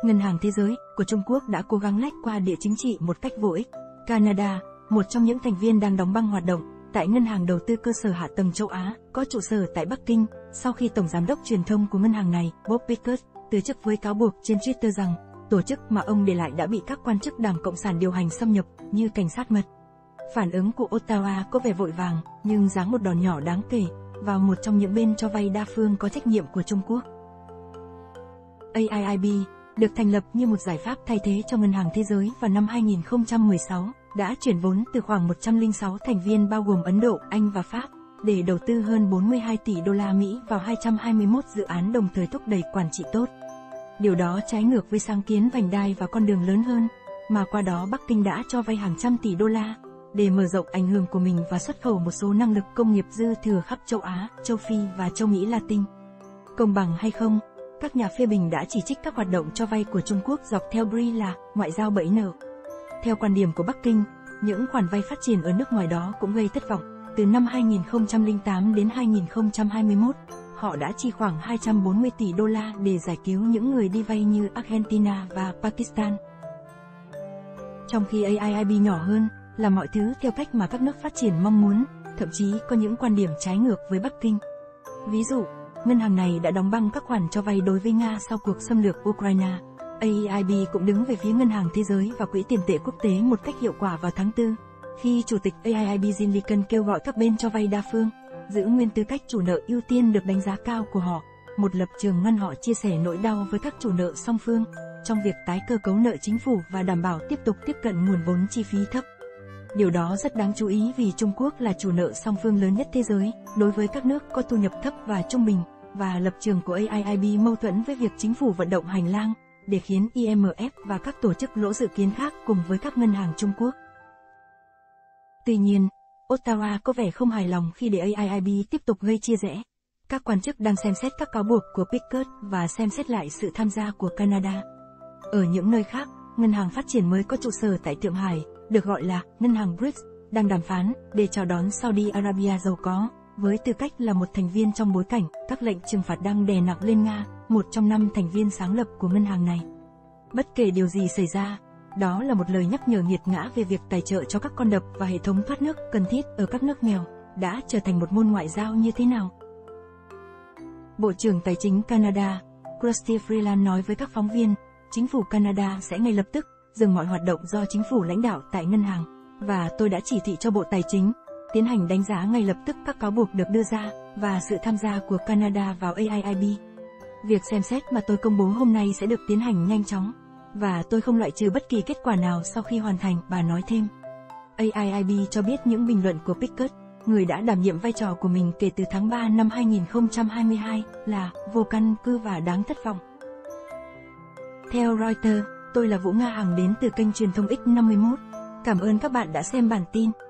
Ngân hàng Thế giới của Trung Quốc đã cố gắng lách qua địa chính trị một cách vô ích. Canada, một trong những thành viên đang đóng băng hoạt động tại Ngân hàng Đầu tư Cơ sở Hạ tầng Châu Á, có trụ sở tại Bắc Kinh, sau khi Tổng Giám đốc Truyền thông của ngân hàng này, Bob Pickett, từ chức với cáo buộc trên Twitter rằng, tổ chức mà ông để lại đã bị các quan chức Đảng Cộng sản điều hành xâm nhập, như cảnh sát mật. Phản ứng của Ottawa có vẻ vội vàng, nhưng giáng một đòn nhỏ đáng kể vào một trong những bên cho vay đa phương có trách nhiệm của Trung Quốc. AIIB, được thành lập như một giải pháp thay thế cho Ngân hàng Thế giới vào năm 2016, đã chuyển vốn từ khoảng 106 thành viên bao gồm Ấn Độ, Anh và Pháp, để đầu tư hơn 42 tỷ đô la Mỹ vào 221 dự án, đồng thời thúc đẩy quản trị tốt. Điều đó trái ngược với sáng kiến vành đai và con đường lớn hơn, mà qua đó Bắc Kinh đã cho vay hàng trăm tỷ đô la, để mở rộng ảnh hưởng của mình và xuất khẩu một số năng lực công nghiệp dư thừa khắp châu Á, châu Phi và châu Mỹ Latin. Công bằng hay không? Các nhà phê bình đã chỉ trích các hoạt động cho vay của Trung Quốc dọc theo BRI là ngoại giao bẫy nợ. Theo quan điểm của Bắc Kinh, những khoản vay phát triển ở nước ngoài đó cũng gây thất vọng. Từ năm 2008 đến 2021, họ đã chi khoảng 240 tỷ đô la để giải cứu những người đi vay như Argentina và Pakistan. Trong khi AIIB nhỏ hơn, làm mọi thứ theo cách mà các nước phát triển mong muốn, thậm chí có những quan điểm trái ngược với Bắc Kinh. Ví dụ, ngân hàng này đã đóng băng các khoản cho vay đối với Nga sau cuộc xâm lược Ukraine. AIIB cũng đứng về phía Ngân hàng Thế giới và Quỹ tiền tệ quốc tế một cách hiệu quả vào tháng 4, khi Chủ tịch AIIB Jim Liken kêu gọi các bên cho vay đa phương giữ nguyên tư cách chủ nợ ưu tiên được đánh giá cao của họ, một lập trường ngăn họ chia sẻ nỗi đau với các chủ nợ song phương trong việc tái cơ cấu nợ chính phủ và đảm bảo tiếp tục tiếp cận nguồn vốn chi phí thấp. Điều đó rất đáng chú ý vì Trung Quốc là chủ nợ song phương lớn nhất thế giới đối với các nước có thu nhập thấp và trung bình, và lập trường của AIIB mâu thuẫn với việc chính phủ vận động hành lang để khiến IMF và các tổ chức lỗ dự kiến khác cùng với các ngân hàng Trung Quốc. Tuy nhiên, Ottawa có vẻ không hài lòng khi để AIIB tiếp tục gây chia rẽ. Các quan chức đang xem xét các cáo buộc của Pickett và xem xét lại sự tham gia của Canada. Ở những nơi khác, ngân hàng phát triển mới có trụ sở tại Thượng Hải, được gọi là Ngân hàng BRICS, đang đàm phán để chào đón Saudi Arabia giàu có, với tư cách là một thành viên trong bối cảnh các lệnh trừng phạt đang đè nặng lên Nga, một trong 5 thành viên sáng lập của ngân hàng này. Bất kể điều gì xảy ra, đó là một lời nhắc nhở nghiệt ngã về việc tài trợ cho các con đập và hệ thống thoát nước cần thiết ở các nước nghèo, đã trở thành một môn ngoại giao như thế nào. Bộ trưởng Tài chính Canada, Chrystia Freeland nói với các phóng viên, chính phủ Canada sẽ ngay lập tức dừng mọi hoạt động do chính phủ lãnh đạo tại ngân hàng, và tôi đã chỉ thị cho Bộ Tài chính tiến hành đánh giá ngay lập tức các cáo buộc được đưa ra và sự tham gia của Canada vào AIIB. Việc xem xét mà tôi công bố hôm nay sẽ được tiến hành nhanh chóng, và tôi không loại trừ bất kỳ kết quả nào sau khi hoàn thành, bà nói thêm. AIIB cho biết những bình luận của Pickett, người đã đảm nhiệm vai trò của mình kể từ tháng 3 năm 2022, là vô căn cứ và đáng thất vọng. Theo Reuters, tôi là Vũ Nga Hằng đến từ kênh truyền thông X51. Cảm ơn các bạn đã xem bản tin.